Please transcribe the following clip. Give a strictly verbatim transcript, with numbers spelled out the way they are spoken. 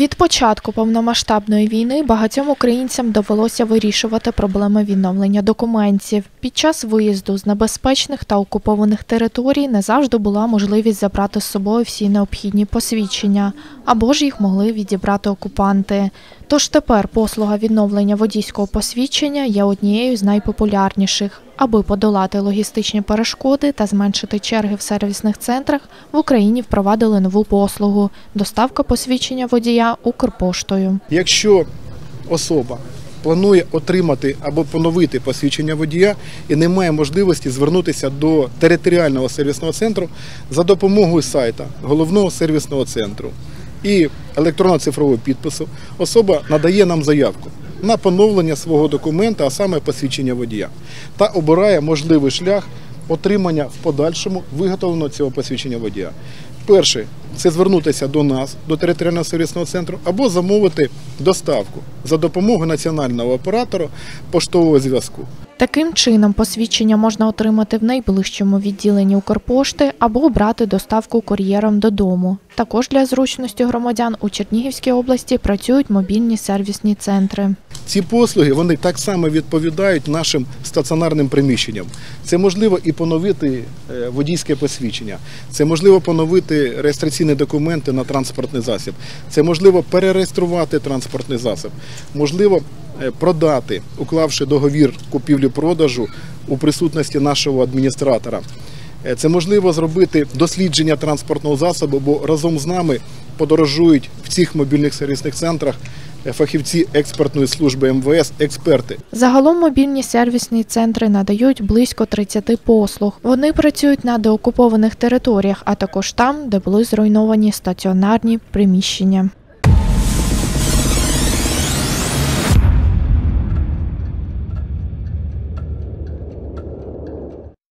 Від початку повномасштабної війни багатьом українцям довелося вирішувати проблеми відновлення документів. Під час виїзду з небезпечних та окупованих територій не завжди була можливість забрати з собою всі необхідні посвідчення, або ж їх могли відібрати окупанти. Тож тепер послуга відновлення водійського посвідчення є однією з найпопулярніших. Аби подолати логістичні перешкоди та зменшити черги в сервісних центрах, в Україні впровадили нову послугу – доставка посвідчення водія Укрпоштою. Якщо особа планує отримати або поновити посвідчення водія і не має можливості звернутися до територіального сервісного центру за допомогою сайту головного сервісного центру і електронно-цифрового підпису, особа надає нам заявку на поновлення свого документа, а саме посвідчення водія, та обирає можливий шлях отримання в подальшому виготовленого цього посвідчення водія. Перше – це звернутися до нас, до територіального сервісного центру, або замовити доставку за допомогою національного оператора поштового зв'язку. Таким чином, посвідчення можна отримати в найближчому відділенні Укрпошти або обрати доставку кур'єром додому. Також для зручності громадян у Чернігівській області працюють мобільні сервісні центри. Ці послуги, вони так само відповідають нашим стаціонарним приміщенням. Це можливо і поновити водійське посвідчення, це можливо поновити реєстраційні документи на транспортний засіб, це можливо перереєструвати транспортний засіб, можливо продати, уклавши договір купівлі-продажу у присутності нашого адміністратора. Це можливо зробити дослідження транспортного засобу, бо разом з нами подорожують в цих мобільних сервісних центрах фахівці експертної служби ем ве ес, експерти. Загалом мобільні сервісні центри надають близько тридцяти послуг. Вони працюють на деокупованих територіях, а також там, де були зруйновані стаціонарні приміщення.